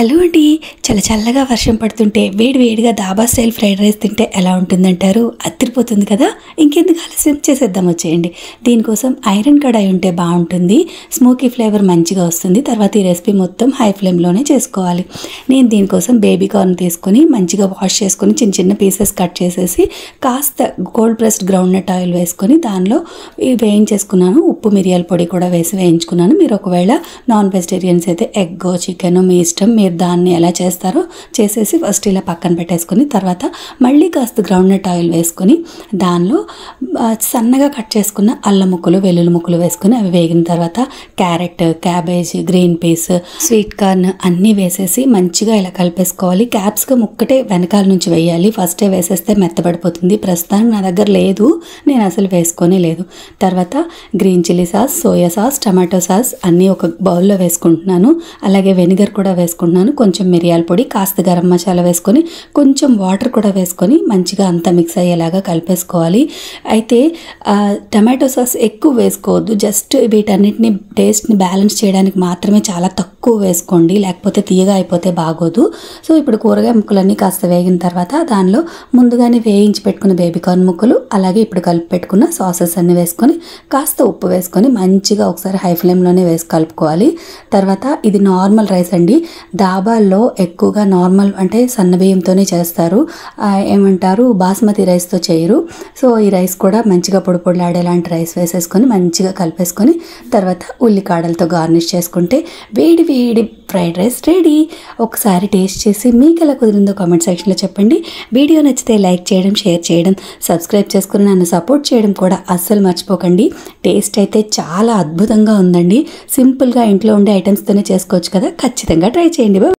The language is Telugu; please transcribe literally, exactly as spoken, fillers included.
హలో అండి. చల్ల చల్లగా వర్షం పడుతుంటే వేడి వేడిగా దాబా స్టైల్ ఫ్రైడ్ రైస్ తింటే ఎలా ఉంటుందంటారు? అదిరిపోతుంది కదా. ఇంకెందుకు ఆలస్యం, చేసేద్దాం వచ్చేయండి. దీనికోసం ఐరన్ కడాయి ఉంటే బాగుంటుంది. స్మోకీ ఫ్లేవర్ మంచిగా వస్తుంది. తర్వాత ఈ రెసిపీ మొత్తం హై ఫ్లేమ్లోనే చేసుకోవాలి. నేను దీనికోసం బేబీ కార్న్ తీసుకొని మంచిగా వాష్ చేసుకొని చిన్న చిన్న పీసెస్ కట్ చేసేసి కాస్త cold pressed groundnut oil వేసుకొని దానిలో వేయించేసుకున్నాను. ఉప్పు మిరియాల పొడి కూడా వేసి వేయించుకున్నాను. మీరు ఒకవేళ నాన్ వెజిటేరియన్స్ అయితే ఎగ్ చికెన్ మీ ఇష్టం, మీరు దాన్ని ఎలా చేస్తారో చేసేసి ఫస్ట్ ఇలా పక్కన పెట్టేసుకొని తర్వాత మళ్ళీ కాస్త గ్రౌండ్ నట్ ఆయిల్ వేసుకొని దానిలో సన్నగా కట్ చేసుకున్న అల్లం ముక్కలు వెల్లుల్లి ముక్కలు వేసుకొని అవి వేగిన తర్వాత carrot, cabbage, green peas, sweet corn అన్నీ వేసేసి మంచిగా ఇలా కలిపేసుకోవాలి. క్యాప్సికమ్ ఒక్కటే వెనకాల నుంచి వేయాలి. ఫస్టే వేసేస్తే మెత్తబడిపోతుంది. ప్రస్తుతానికి నా దగ్గర లేదు, నేను అసలు వేసుకొని లేదు. తర్వాత green chilli sauce, soya sauce, tomato sauce అన్నీ ఒక బౌల్లో వేసుకుంటున్నాను. అలాగే వెనిగర్ కూడా వేసుకుంటున్నాను. కొంచెం మిరియాల పొడి, కాస్త గరం మసాలా వేసుకొని కొంచెం వాటర్ కూడా వేసుకొని మంచిగా అంతా మిక్స్ అయ్యేలాగా కలిపేసుకోవాలి. అయితే టమాటో సాస్ ఎక్కువ వేసుకోవద్దు. జస్ట్ వీటన్నిటిని టేస్ట్ని బ్యాలెన్స్ చేయడానికి మాత్రమే చాలా తక్కువ వేసుకోండి, లేకపోతే తీయగా అయిపోతే బాగోదు. సో ఇప్పుడు కూరగాయ ముక్కలన్నీ కాస్త వేగిన తర్వాత దానిలో ముందుగానే వేయించి పెట్టుకున్న బేబీ కార్న్ ముక్కలు, అలాగే ఇప్పుడు కలిపి పెట్టుకున్న సాసెస్ అన్నీ వేసుకొని కాస్త ఉప్పు వేసుకొని మంచిగా ఒకసారి హై ఫ్లేమ్లోనే వేసి కలుపుకోవాలి. తర్వాత ఇది నార్మల్ రైస్ అండి. డాబాల్లో ఎక్కువగా నార్మల్ అంటే సన్న బియ్యంతోనే చేస్తారు, ఏమంటారు బాస్మతి రైస్తో చేయరు. సో ఈ రైస్ కూడా మంచిగా పొడి పొడిలాడేలాంటి రైస్ వేసేసుకొని మంచిగా కలిపేసుకొని తర్వాత ఉల్లికాడలతో గార్నిష్ చేసుకుంటే వేడి వేడి ఫ్రైడ్ రైస్ రెడీ. ఒకసారి టేస్ట్ చేసి మీకు ఎలా కుదిరిందో కామెంట్ సెక్షన్లో చెప్పండి. వీడియో నచ్చితే లైక్ చేయడం, షేర్ చేయడం, సబ్స్క్రైబ్ చేసుకుని నన్ను సపోర్ట్ చేయడం కూడా అస్సలు మర్చిపోకండి. టేస్ట్ అయితే చాలా అద్భుతంగా ఉందండి. సింపుల్గా ఇంట్లో ఉండే ఐటమ్స్తోనే చేసుకోవచ్చు కదా. ఖచ్చితంగా ట్రై చేయండి.